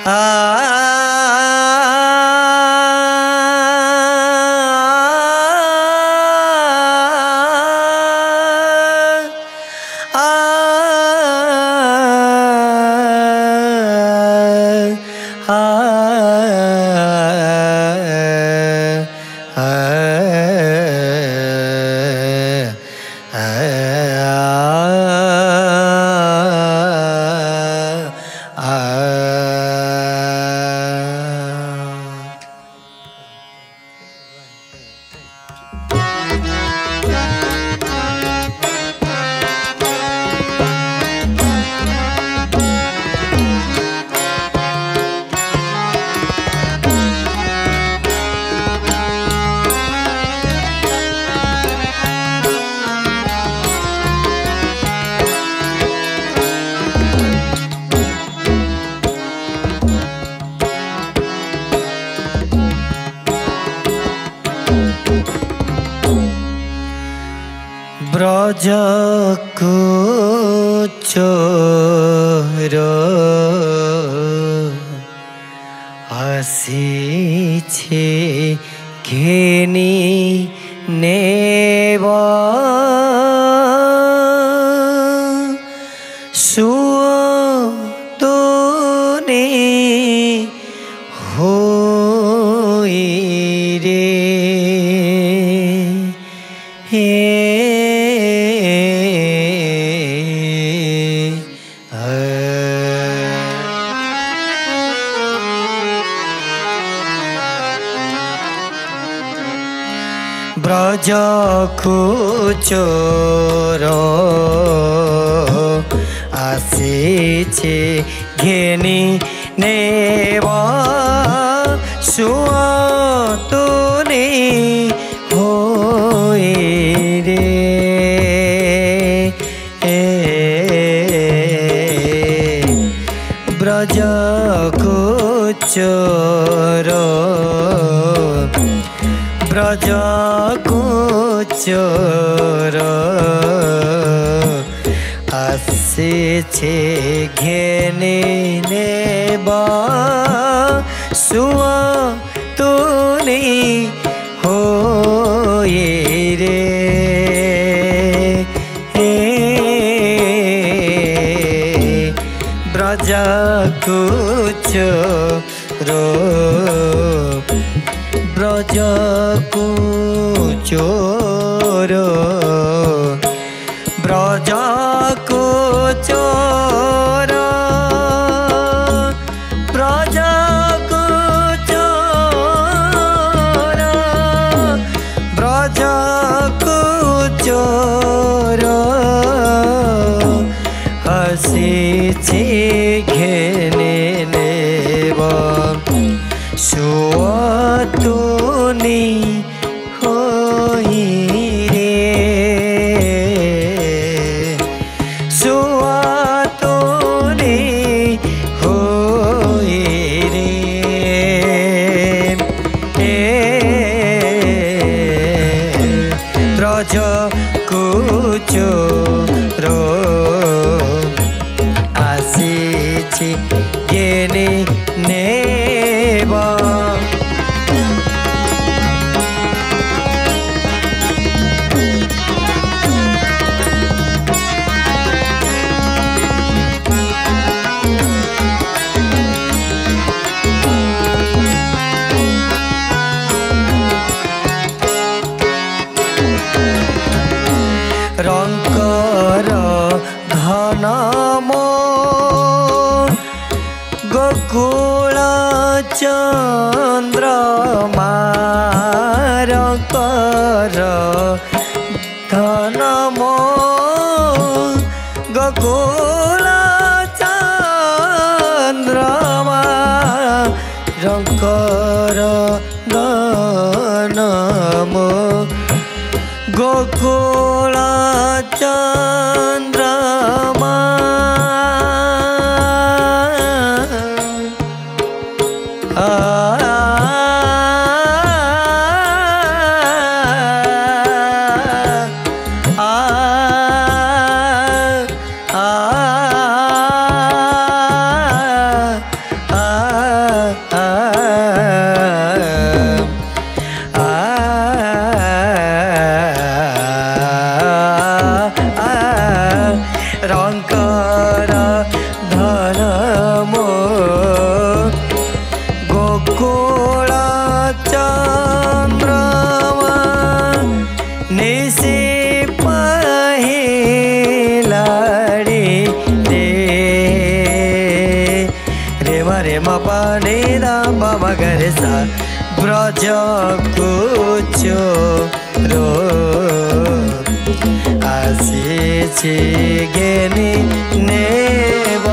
ब्रज को चोर आसीछे घेनी नेब सुतने होई रे ब्रज को चोर आसीछे घेनी नेब सुतने होई रे ब्रज को चोर ब्रज को चोर आसीछे घेनी नेब सुतने होई रे ब्रज को चोर ब्रज को चोर ब्रज को चोर ब्रज को चोर ब्रज को चोर आसीछे घेनी नेब सुतने होई रे सुतने होई रे ब्रज को चोर आसीछे घेनी नेब रंकर घन गोकुल चंद्रमा रंकर घन गोकुल चंद्रमा रंकर घन गोकुल चंद्रमा रे म प नि ध प म ग रे सा ब्रज कुचोरो आसीछि घेनी नेब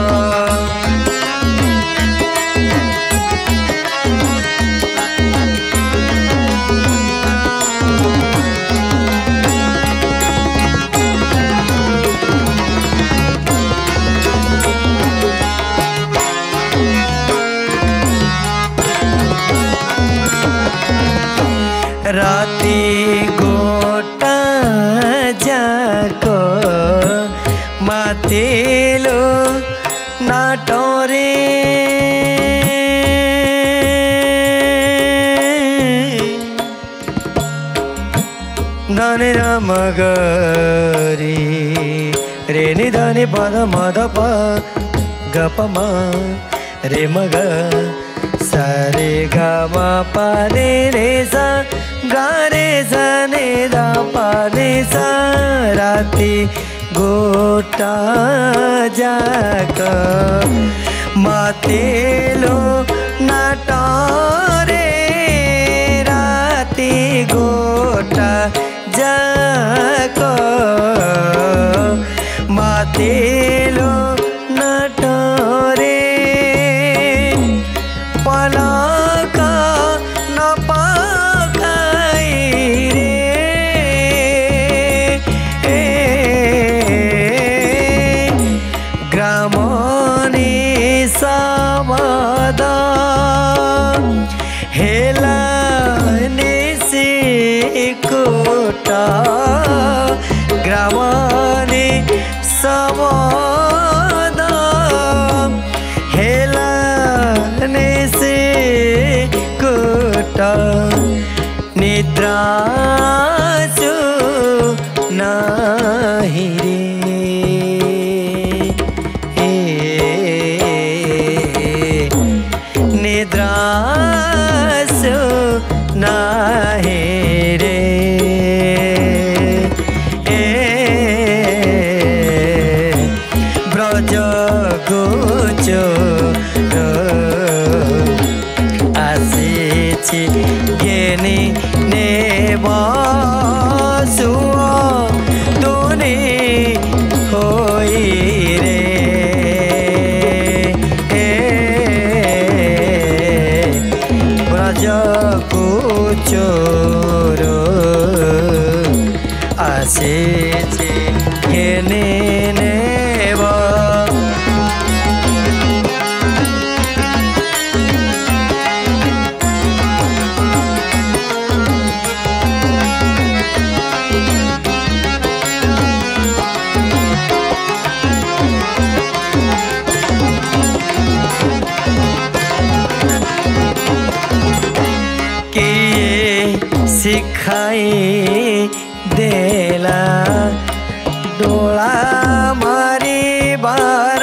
राती गोटा जाको मातिलो नाटोरे धनी र मगरी रे नि धनी पद मद प ग प म रे मग सा रे ग म प रे रे सा ग रे सा नि ध प नि सा राती गोटा जाक मातिलो नाटोरे राती गोटा जाक मातिलो नाटोरे पलक न पकाई रे ग्रामनी समद हेला निशिकुटा ग्रामनी समद हेला निशिकुटा निद्रासु नाही रे निद्रासु नाही रे ब्रज गोचर आसीछि घेनी नेब सुअ तुनि होई रे ब्रज गोचर आसीछि घेनी नेब सिखाई देला डोला मारी बार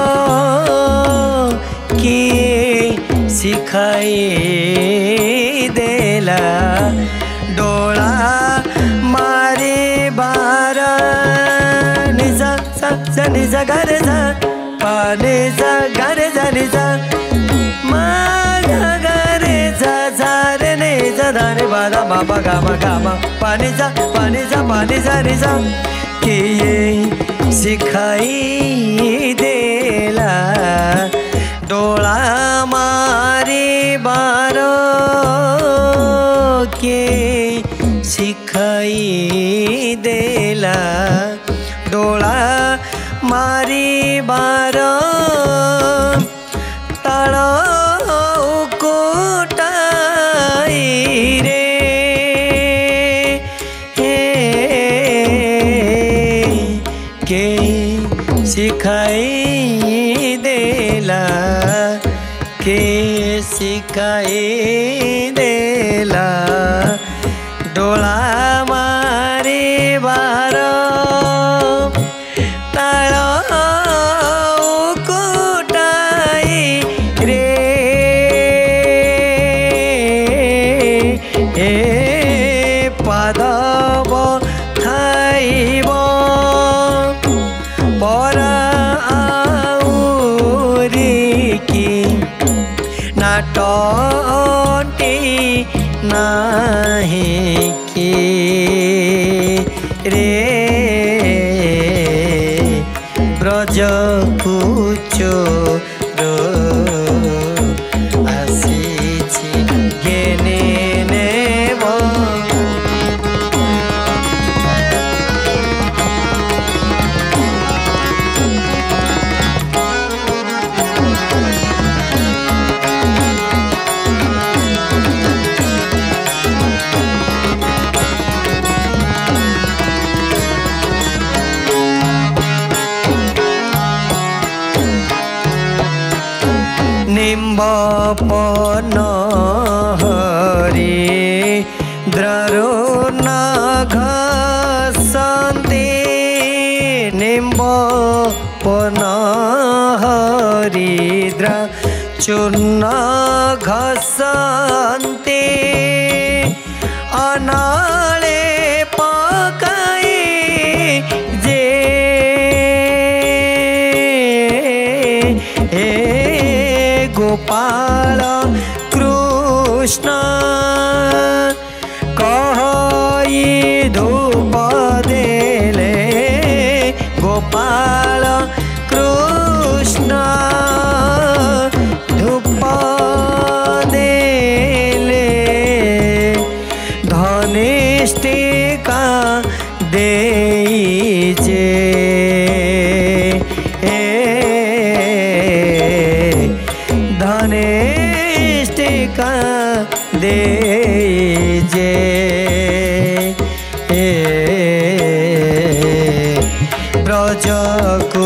किए सिखाई देला डोला मारी बार निजा सा निजा गरे जा पा निजा गरे जा निजा मा गरे जा जा रे निजा धारे बादा बाबा गामा गामा पानी जा निजा किए सिखाई देला डोला मारी बारो के सिखाई देला डोला मारी बारो तालो कोटाई रे के सिखाई देला के सिखाई देला डोला मारी बारो तालो कोटाई रे पादब खाइब परा आउरी की नहीं की रे ब्रज पूचो आसीछि गेने नेब निम्बपन हरि द्ररुण घसन्ति निम्बपन हरिद्र चूर्ण घसन्ति अनाले पकाई जे गोपाल कृष्ण कहि धूप देले गोपाल कृष्ण धूप देले धनिष्ठिका देइजे धनिष्ठिका देजे ब्रज